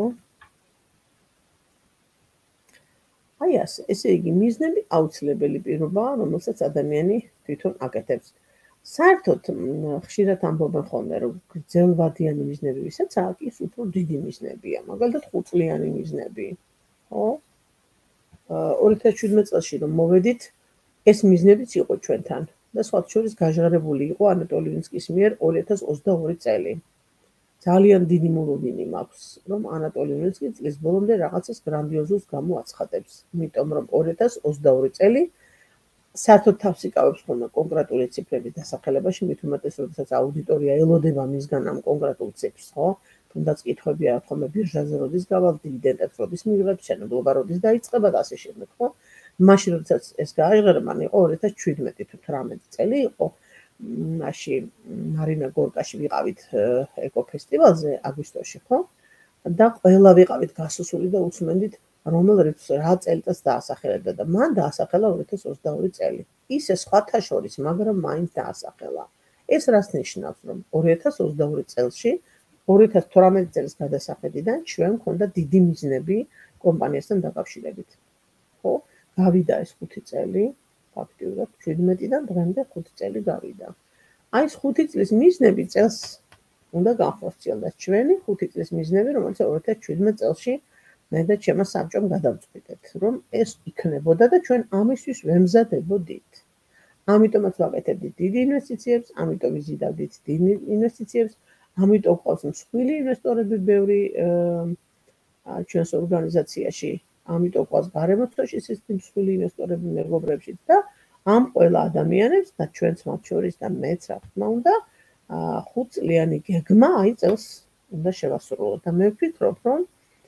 აი ასე, ესე იგი, მიზნები აუცილებელი პირობაა, რომელსაც ადამიანი თვითონ აკეთებს. საერთოდ ხშირად ამბობენ ხოლმე, რომ გრძელვადიანი მიზნები ვისაც აქვს, ის უფრო დიდი მიზნებია, მაგალითად ხუთწლიანი მიზნები, ხო? ორი ათას შვიდმეტ წელში რომ მოვედით, ეს მიზნებიც იყო ჩვენთან და სხვათა შორის გაჟღერებული იყო ანატოლი ვინსკის მიერ ორი ათას ოცდაორი წელი. ძალიან დიდი მოლოდინი მაქვს, რომ ანატოლი ვინსკი წლის ბოლომდე რაღაცას გრანდიოზულს გამოაცხადებს, იმიტომ რომ ორი ათას ოცდაორი წელი საერთოდ თავს იკავებს ხოლმე კონკრეტული ციფრების დასახელებაში, მით უმეტეს, როდესაც აუდიტორია ელოდება მისგან ამ კონკრეტულ ციფრს, ხო? თუნდაც კითხვები აქვს ხოლმე ბირჟაზე როდის გავალ, დივიდენდებს როდის მივიღებ, შენებლობა როდის დაიწყება და ასე შემდეგ, ხო? მაშინ როდესაც ეს გააიღრა, მან იყო ორი ათას შვიდმეტი თუ თვრამეტი წელი იყო. მაშინ მარინა გორკაში ვიყავით ეკოფესტივალზე აგვისტოში, ხო? და ყველა ვიყავით გასუსული და უსმენდით რომელ რა წელიწადს დაასახელებდა და მან დაასახელა ორი ათას ოცდაორი წელი. ისე სხვათა შორის, მაგრამ მაინც დაასახელა. ეს რას ნიშნავს, რომ ორი ათას ოცდაორი წელში, ორი ათას თვრამეტი წლის გადასახედიდან ჩვენ გვქონდა დიდი მიზნები კომპანიასთან დაკავშირებით. ხო? გავიდა ეს ხუთი წელი, ფაქტიურად შვიდმეტიდან დღემდე ხუთი წელი გავიდა. აი ეს ხუთი წლის მიზნები წელს უნდა განხორციელდეს. ჩვენი ხუთი წლის მიზნები, რომელიც ორი ათას შვიდმეტ წელში მე და ჩემო საბჭომ გადავწყვიტეთ, რომ ეს იქნებოდა და ჩვენ ამისთვის ვემზადებოდით. ამიტომაც ვაკეთებდით დიდი ინვესტიციებს, ამიტომ ვიზიდავდით დიდი ინვესტიციებს, ამიტომ ყავს მსხვილი ინვესტორები ბევრი ჩვენს ორგანიზაციაში, ამიტომ ყავს გარემოთხოვში სისტემის მსხვილი ინვესტორები მეგობრებში და ამ ყველა ადამიანებს და ჩვენც მათ შორის და მეც რა თქმა უნდა, ხუთწლიანი გეგმა აი წელს უნდა შევასრულოთ და მე ვფიქრობ, რომ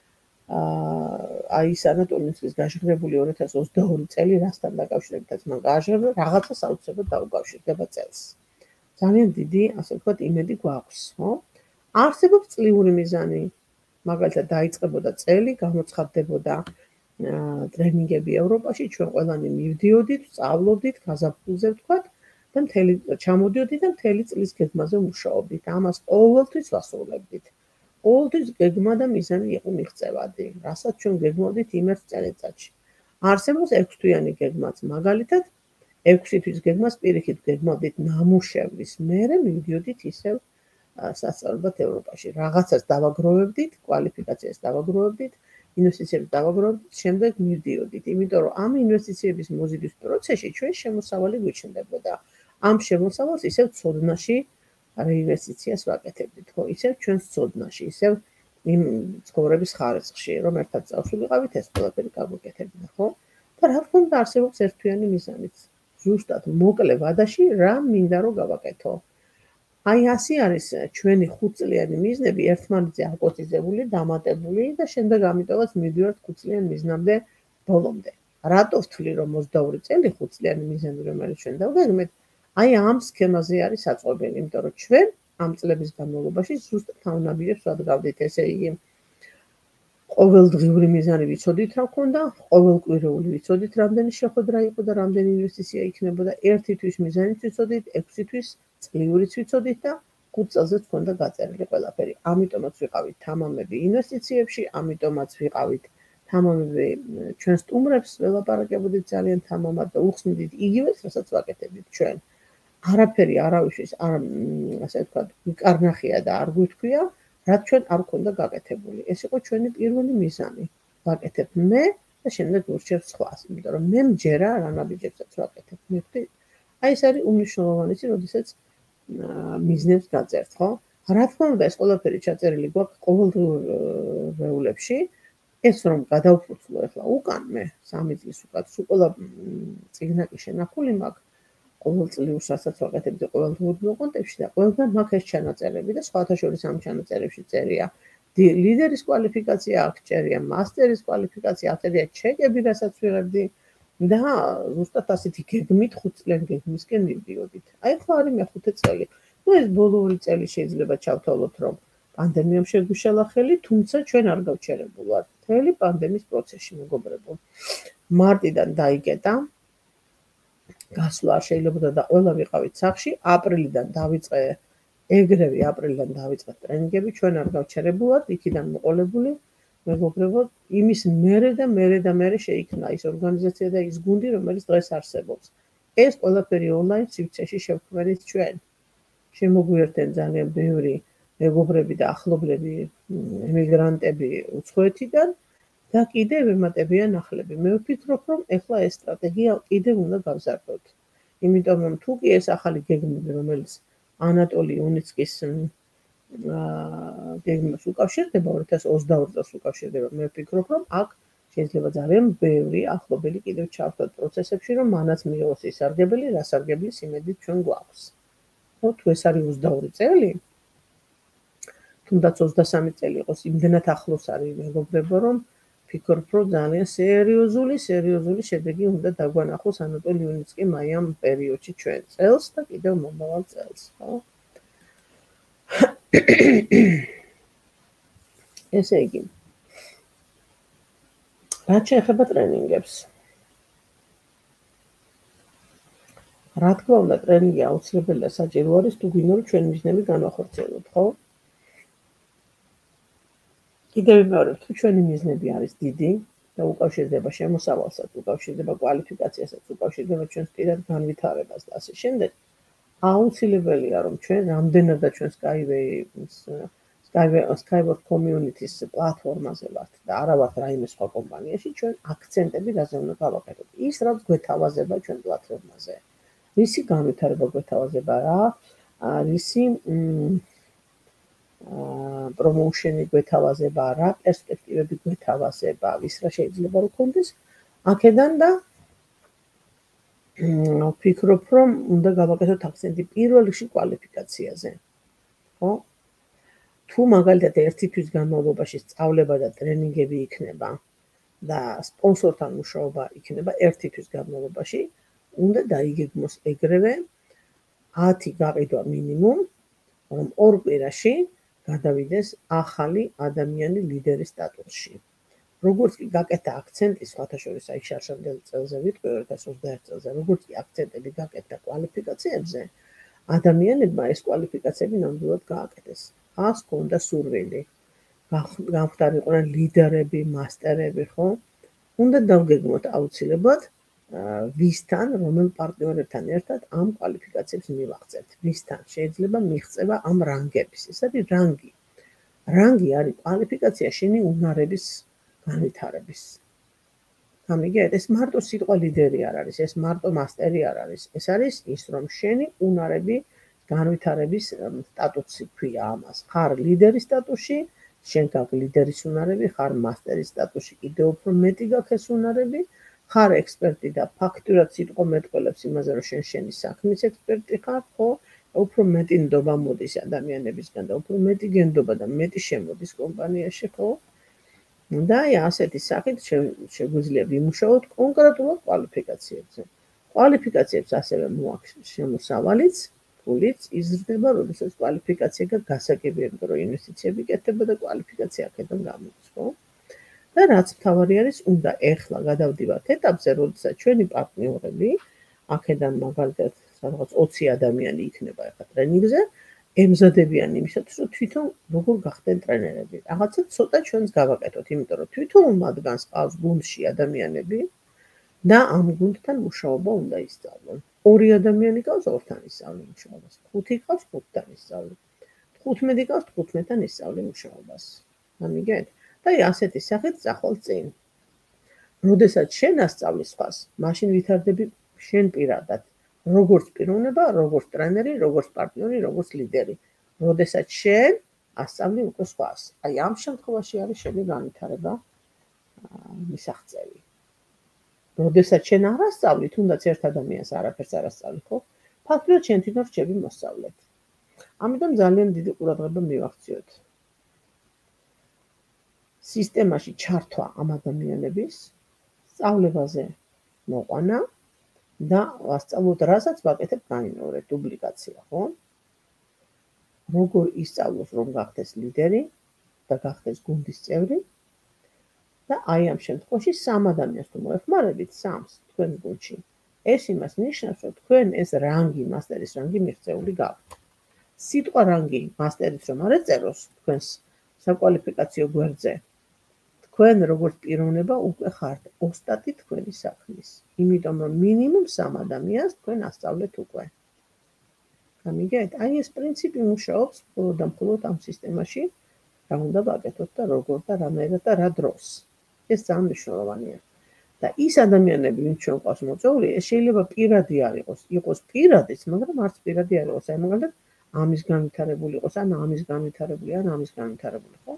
აი ეს ანატოლი ვინსკის გაჟღერებული ორი ათას ოცდაორი წელი რასთან დაკავშირებითაც მან გააჟღერა, რაღაცას აუცილებლად დაუკავშირდება წელს. ძალიან დიდი, ასე ვთქვათ, იმედი გვაქვს, ხო? არსებობს წლიური მიზანი, მაგალითად დაიწყებოდა წელი, გამოცხადდებოდა ტრენინგები ევროპაში, ჩვენ ყველანი მივდიოდით, სწავლობდით, გაზაფხულზე ვთქვათ და მთელი ჩამოდიოდით და მთელი წლის გეგმაზე მუშაობდით. ამას ყოველთვის ვასრულებდით. ყოველთვის გეგმა და მიზანი იყო მიღწევადი, რასაც ჩვენ გეგმავდით იმ ერთ წელიწადში. არსებობს ექვსთვიანი გეგმაც, მაგალითად, ექვსი თვის გეგმას პირიქით გეგმავდით ნამუშევრის მერე მივდიოდით ისევ სასწავლებლად ევროპაში. რაღაცას დავაგროვებდით, კვალიფიკაციას დავაგროვებდით, ინვესტიციებს დავაგროვებდით, შემდეგ მივდიოდით, იმიტომ რომ ამ ინვესტიციების მოზიდის პროცესში ჩვენ შემოსავალი გვიჩნდებოდა. ამ შემოსავალს ისევ ცოდნაში რეინვესტიციას ვაკეთებდით, ხო, ისევ ჩვენს ცოდნაში, ისევ იმ ცხოვრების ხარისხში, რომ ერთად წავს ვიყავით, ეს ყველაფერი გავუკეთებდა, ხო? და რა თქმა უნდა, არსებობს ერთთვიანი მიზანიც. ზუსტად მოკლე ვადაში რა მინდა რომ გავაკეთო. აი ასე არის ჩვენი ხუთწლიანი მიზნები ერთმანეთზე აკოწიზებული, დამატებული და შემდეგ ამიტომაც მივდივართ ხუთწლიან მიზნამდე ბოლომდე. რატო ვთვლი რომ ოცდაორი წელი ხუთწლიანი მიზნები რომელიც ჩვენ დავგეგმეთ, აი ამ სქემაზე არის საწყობელი, იმიტომ რომ ჩვენ ამ წლების განმავლობაში ზუსტად თავნაბირებს ვადგავდით, ესე იგი ყოველდღიური მიზანი ვიცოდით რა ქონდა, ყოველკვირეული ვიცოდით რამდენი შეხვედრა იყო და რამდენი ინვესტიცია იქნებოდა, ერთი თვის მიზანიც ვიცოდით, ექვსი თვის წლიურიც ვიცოდით და ხუთ წელზეც ქონდა გაწერილი ყველაფერი. ამიტომაც ვიყავით თამამები ინვესტიციებში, ამიტომაც ვიყავით თამამები ჩვენ სტუმრებს ველაპარაკებოდით ძალიან თამამად და უხსნიდით იგივეს, რასაც ვაკეთებდით ჩვენ. არაფერი არავისთვის არ ასე ვთქვათ, ვიკარნახია და არ გვითქვია, რაც ჩვენ არ ქონდა გაკეთებული. ეს იყო ჩვენი პირველი მიზანი. ვაკეთებ მე და შემდეგ ვურჩევ სხვას, იმიტომ რომ მე მჯერა რა ნაბიჯებსაც ვაკეთებ. მე ვთქვი, აი ეს არის უმნიშვნელოვანესი, როდესაც მიზნებს გაწერთ, ხო? რა თქმა უნდა, ეს ყველაფერი ჩაწერილი გვაქვს ყოველდღიურ რეულებში. ეს რომ გადავფურცლო ახლა უკან მე სამი წლის უკან, სულ ყველა წიგნაკი შენახული მაქვს. ყოველწლიურ რასაც ვაკეთებდი ყოველდღიურ კონტექსტში და ყველგან მაქვს ეს ჩანაწერები და სხვათა შორის ამ ჩანაწერებში წერია ლიდერის კვალიფიკაცია, აქ წერია მასტერის კვალიფიკაცია, აქ წერია ჩეკები, რასაც ვიღებდი და ზუსტად ასეთი გეგმით ხუთწლიანი გეგმისკენ მივდიოდით. აი ხო არის მეხუთე წელი. ნუ ეს ბოლო ორი წელი შეიძლება ჩავთვალოთ, რომ პანდემიამ შეგვიშალა ხელი, თუმცა ჩვენ არ გავჩერებულ ვართ მთელი პანდემიის პროცესში, მეგობრებო. მარტიდან დაიკეტა გასვლა არ შეიძლებოდა და ყველა ვიყავით სახლში, აპრილიდან დავიწყე ეგრევე აპრილიდან დავიწყე ტრენინგები, ჩვენ არ გავჩერებულად, იქიდან მოყოლებული, მეგობრებო, იმის მერე და მერე და მერე შეიქმნა ის ორგანიზაცია და ის გუნდი, რომელიც დღეს არსებობს. ეს ყველაფერი ონლაინ სივრცეში შევქმნით ჩვენ. შემოგვიერთდნენ ძალიან ბევრი მეგობრები და ახლობლები, ემიგრანტები უცხოეთიდან და კიდევ ემატებიან ახლები. მე ვფიქრობ, რომ ეხლა ეს სტრატეგია კიდევ უნდა გავზარდოთ. იმიტომ რომ თუ კი ეს ახალი გეგმები, რომელიც ანატოლი უნიცკის გეგმას უკავშირდება, ორი ათას ოცდაორი წელს უკავშირდება, მე ვფიქრობ, რომ აქ შეიძლება ძალიან ბევრი ახლობელი კიდევ ჩავთვალოთ პროცესებში, რომ მანაც მიიღოს ის სარგებელი, რა სარგებლის იმედით ჩვენ გვაქვს. ხო, თუ ეს არის ოცდაორი წელი, თუნდაც ოცდასამი წელი იყოს, იმდენად ახლოს არის მეგობრებო, რომ ვფიქრობ, რომ ძალიან სერიოზული, სერიოზული შედეგი უნდა დაგვანახოს ანატოლი უნიცკი აი ამ პერიოდში ჩვენ წელს და კიდევ მომავალ წელს, ხო? ესე იგი, რაც შეეხება ტრენინგებს. რა თქმა უნდა, ტრენინგი აუცილებელი და საჭირო არის, თუ გვინდა რომ ჩვენი მიზნები განვახორციელოთ, ხო? კიდევ ვიმეორებ, თუ ჩვენი მიზნები არის დიდი და უკავშირდება შემოსავალსაც, უკავშირდება კვალიფიკაციასაც, უკავშირდება ჩვენს პირად განვითარებას და ასე შემდეგ, აუცილებელია, რომ ჩვენ რამდენადაც ჩვენ Skyway-ის Skyward Community-ის პლატფორმაზე ვართ და არა ვართ რაიმე სხვა კომპანიაში, ჩვენ აქცენტები რაზე უნდა გავაკეთოთ. ის რაც გვეთავაზება ჩვენ პლატფორმაზე. რისი განვითარება გვეთავაზება რა? რისი პრომოუშენი გვეთავაზება, რა პერსპექტივები გვეთავაზება, ვის რა შეიძლება რომ გქონდეს. აქედან და ვფიქრობ, რომ უნდა გავაკეთოთ აქცენტი პირველ რიგში კვალიფიკაციაზე. ხო? თუ მაგალითად ერთი თვის განმავლობაში სწავლება და ტრენინგები იქნება და სპონსორთან მუშაობა იქნება ერთი თვის განმავლობაში, უნდა დაიგეგმოს ეგრევე ათი გაყიდვა მინიმუმ, რომ ორ კვირაში გადავიდეს ახალი ადამიანი ლიდერის სტატუსში. როგორც კი გაკეთა აქცენტი, სხვათა შორის აი შარშამდელ წელზე ვიტყვი ორი ათას ოცდაერთი წელზე, როგორც კი აქცენტები გაკეთა კვალიფიკაციებზე, ადამიანებმა ეს კვალიფიკაციები ნამდვილად გააკეთეს. ას ქონდა სურვილი. გამხდარიყვნენ ლიდერები, მასტერები, ხო? უნდა დავგეგმოთ აუცილებლად ვისთან, რომელ პარტნიორებთან ერთად ამ კვალიფიკაციებს მივაღწევთ. ვისთან შეიძლება მიღწევა ამ რანგების. ეს არის რანგი. რანგი არის კვალიფიკაცია შენი უნარების განვითარების. გამიგეთ, ეს მარტო სიტყვა ლიდერი არ არის, ეს მარტო მასტერი არ არის. ეს არის ის, რომ შენი უნარები განვითარების სტატუსი ქვია ამას. ხარ ლიდერის სტატუსში, შენ გაქვს ლიდერის უნარები, ხარ მასტერის სტატუსში, კიდევ უფრო მეტი გაქვს ეს უნარები, ხარ ექსპერტი და ფაქტურად სიტყვა მეტყველებს იმაზე, რომ შენ შენი საქმის ექსპერტი ხარ, ხო? უფრო მეტი ნდობა მოდის ადამიანებისგან და უფრო მეტი გენდობა და მეტი შემოდის კომპანიაში, ხო? და აი ასეთი სახით შეგვიძლია ვიმუშაოთ კონკრეტულად კვალიფიკაციებზე. კვალიფიკაციებს ასევე მოაქვს შემოსავალიც, ფულიც იზრდება, როდესაც კვალიფიკაცია გასაგებია, რომ ინვესტიციები კეთდება და კვალიფიკაცია აქედან გამოდის, ხო? და რაც მთავარი არის, უნდა ეხლა გადავდივართ ეტაპზე, როდესაც ჩვენი პარტნიორები აქედან მაგალითად სადღაც ოცი ადამიანი იქნება ახლა ტრენინგზე, ემზადებიან იმისათვის, რომ თვითონ როგორ გახდნენ ტრენერები. რაღაცა ცოტა ჩვენს გავაკეთოთ, იმიტომ რომ თვითონ მათგანს ყავს გუნდში ადამიანები და ამ გუნდთან მუშაობა უნდა ისწავლონ. ორი ადამიანი ყავს ორთან ისწავლენ მუშაობას, ხუთი ყავს ხუთთან ისწავლენ, თხუთმეტი ყავს თხუთმეტთან ისწავლენ მუშაობას. გამიგეთ? და აი ასეთი სახით წახვალ წინ. როდესაც შენ ასწავლის სხვას, მაშინ ვითარდები შენ პირადად. როგორც პიროვნება, როგორც ტრენერი, როგორც პარტნიორი, როგორც ლიდერი. როდესაც შენ ასწავლი უკვე სხვას. აი ამ შემთხვევაში არის შენი განვითარება მისაღწევი. როდესაც შენ არ ასწავლი, თუნდაც ერთ ადამიანს არაფერს არ ასწავლი, ხო? ფაქტობრივად შენ თვითონ რჩები მოსწავლედ. ამიტომ ძალიან დიდი ყურადღება მივახციოთ. სისტემაში ჩართვა ამ ადამიანების სწავლებაზე მოყვანა და ვასწავლოთ, რასაც ვაკეთებ განმეორე დუბლიკაცია, ხო? როგორ ისწავლოს, რომ გახდეს ლიდერი და გახდეს გუნდის წევრი და აი ამ შემთხვევაში სამ ადამიანს თუ მოეხმარებით, სამს თქვენ გუნდში. ეს იმას ნიშნავს, რომ თქვენ ეს რანგი, მასტერის რანგი მიღწეული გაქვთ. სიტყვა რანგი მასტერის რომ არ ეწეროს თქვენს საკვალიფიკაციო გვერდზე, თქვენ როგორც პიროვნება უკვე ხართ ოსტატი თქვენი საქმის. იმიტომ რომ მინიმუმ სამ ადამიანს თქვენ ასწავლეთ უკვე. გამიგეთ? აი ეს პრინციპი მუშაობს მხოლოდ და მხოლოდ ამ სისტემაში, რა უნდა ვაკეთოთ და როგორ და რამერად და რა დროს. ეს ძალიან მნიშვნელოვანია. და ის ადამიანები, ვინც ჩვენ ყავს მოწვეული, ეს შეიძლება პირადი არ იყოს, იყოს პირადიც, მაგრამ არც პირადი არ იყოს. აი მაგალითად ამის განვითარებული იყოს, ან ამის განვითარებული, ან ამის განვითარებული, ხო?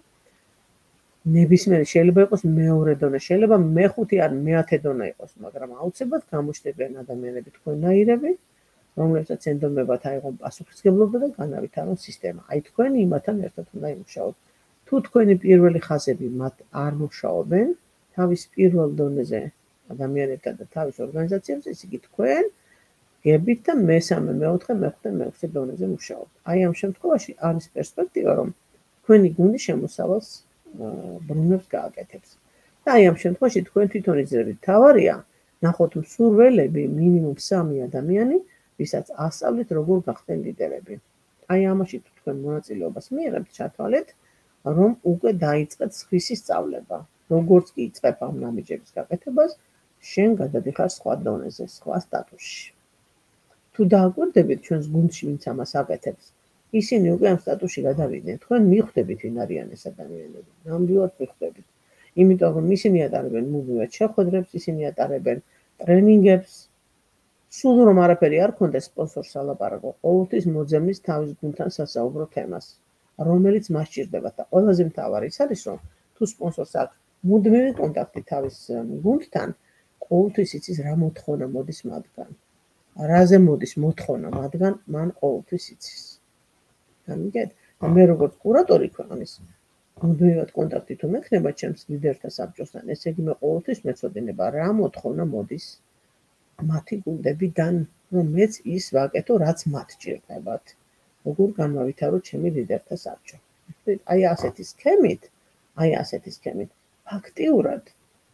ნებისმიერი შეიძლება იყოს მეორე დონე, შეიძლება მეხუთე ან მეათე დონე იყოს, მაგრამ აუცილებლად გამოჩნდებიან ადამიანები თქვენნაირები, რომლებსაც ენდომებათ აიღონ პასუხისმგებლობა და განავითარონ სისტემა. აი თქვენ იმათთან ერთად უნდა იმუშაოთ. თუ თქვენი პირველი ხაზები მათ არ მუშაობენ თავის პირველ დონეზე ადამიანებთან და თავის ორგანიზაციებზე, ისე იგი თქვენ გებით და მესამე, მეოთხე, მეხუთე, მეექვსე დონეზე მუშაობთ. აი ამ შემთხვევაში არის პერსპექტივა, რომ თქვენი გუნდი შემოსავალს ბრუნებს გააკეთებს. და აი ამ შემთხვევაში თქვენ თვითონ იძლევთ თავარია, ნახოთ მსურველები მინიმუმ სამი ადამიანი, ვისაც ასწავლეთ როგორ გახდნენ ლიდერები. აი ამაში თუ თქვენ მონაწილეობას მიიღებთ, ჩათვალეთ, რომ უკვე დაიწყეთ სხვისი სწავლება. როგორც კი იწყებ ამ ნაბიჯების გაკეთებას, შენ გადადიხარ სხვა დონეზე, სხვა სტატუსში. თუ დააკვირდებით ჩვენს გუნდში ვინც ამას აკეთებს, ისინი უკვე ამ სტატუსში გადავიდნენ. თქვენ მიხვდებით ვინ არიან ეს ადამიანები. ნამდვილად მიხვდებით. იმიტომ რომ ისინი ატარებენ მუდმივად შეხვედრებს, ისინი ატარებენ ტრენინგებს. სულ რომ არაფერი არ ქონდეს სპონსორს ალაპარაკო, ყოველთვის მოძებნის თავის გუნდთან სასაუბრო თემას, რომელიც მას სჭირდება და ყველაზე მთავარი ის არის, რომ თუ სპონსორს აქვს მუდმივი კონტაქტი თავის გუნდთან, ყოველთვის იცის რა მოთხოვნა მოდის მათგან. რაზე მოდის მოთხოვნა მათგან, მან ყოველთვის იცის. გამიგეთ? და მე როგორც კურატორი ქვეყნის მუდმივად კონტაქტი თუ მექნება ჩემს ლიდერთა საბჭოსთან, ესე იგი მე ყოველთვის მეცოდინება რა მოთხოვნა მოდის მათი გუნდებიდან, რომ მეც ის ვაკეთო, რაც მათ ჭირდებათ. როგორ განმავითარო ჩემი ლიდერთა საბჭო. აი ასეთი სქემით, აი ასეთი სქემით, ფაქტიურად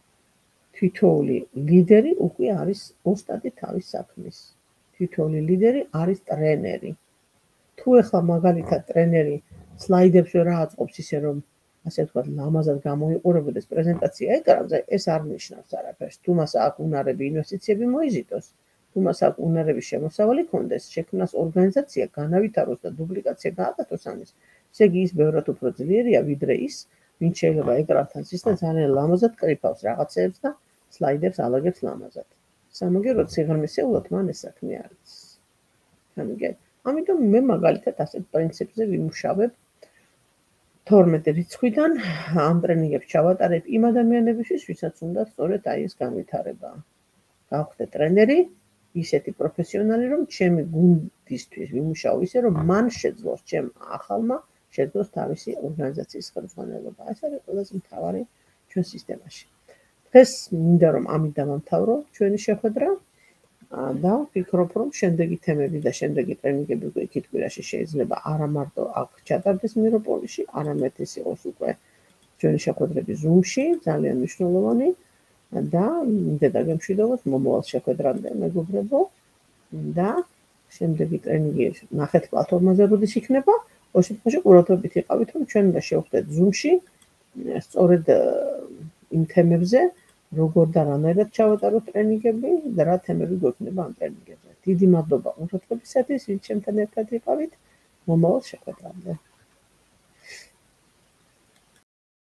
თითოეული ლიდერი უკვე არის ოსტატი თავის საქმის. თითოეული ლიდერი არის ტრენერი. თუ ეხლა მაგალითად ტრენერი სლაიდებს ვერ აწყობს ისე რომ ასე ვთქვათ, ლამაზად გამოიყურებოდეს პრეზენტაცია ეკრანზე, ეს არ ნიშნავს არაფერს. თუ მას აქვს უნარები ინვესტიციები მოიზიდოს, თუ მას აქვს უნარები შემოსავალი კონდეს, შექმნას ორგანიზაცია, განავითაროს და დუბლიკაცია გააკეთოს ამის, ესე იგი ის ბევრად უფრო ძლიერია, ვიდრე ის, ვინც შეიძლება ეკრანთან ზის და ძალიან ლამაზად კრიფავს რაღაცეებს და სლაიდებს ალაგებს ლამაზად. სამაგეროდ სიღრმისეულად მან ეს საქმე არ იცის. გამიგე? ამიტომ მე მაგალითად ასეთ პრინციპზე ვიმუშავებ თორმეტი რიცხვიდან ამ ტრენინგებს ჩავატარებ იმ ადამიანებისთვის, ვისაც უნდა სწორედ აი ეს განვითარება. გავხდე ტრენერი, ისეთი პროფესიონალი, რომ ჩემი გუნდისთვის ვიმუშაო ისე, რომ მან შეძლოს ჩემ ახალმა შეძლოს თავისი ორგანიზაციის ხელმძღვანელობა. ეს არის ყველაზე მთავარი ჩვენ სისტემაში. დღეს მინდა რომ ამით დავამთავრო ჩვენი შეხვედრა და ვფიქრობ, რომ შემდეგი თემები და შემდეგი ტრენინგები უკვე იქით კვირაში შეიძლება არა მარტო აქ ჩატარდეს მიროპოლიში, არამედ ის იყოს უკვე ჩვენი შეხვედრები Zoom-ში, ძალიან მნიშვნელოვანი და მინდა გემშვიდობოთ მომავალ შეხვედრამდე მეგობრებო და შემდეგი ტრენინგი ნახეთ პლატფორმაზე როდის იქნება, ყოველ შემთხვევაში ყურადღებით იყავით, რომ ჩვენ უნდა შევხვდეთ Zoom-ში სწორედ იმ თემებზე, როგორ და რანაირად ჩავატაროთ ტრენინგები და რა თემები გვექნება ამ ტრენინგებზე. დიდი მადლობა ყურადღებისათვის, ვინც ჩემთან ერთად იყავით. მომავალ შეხვედრამდე.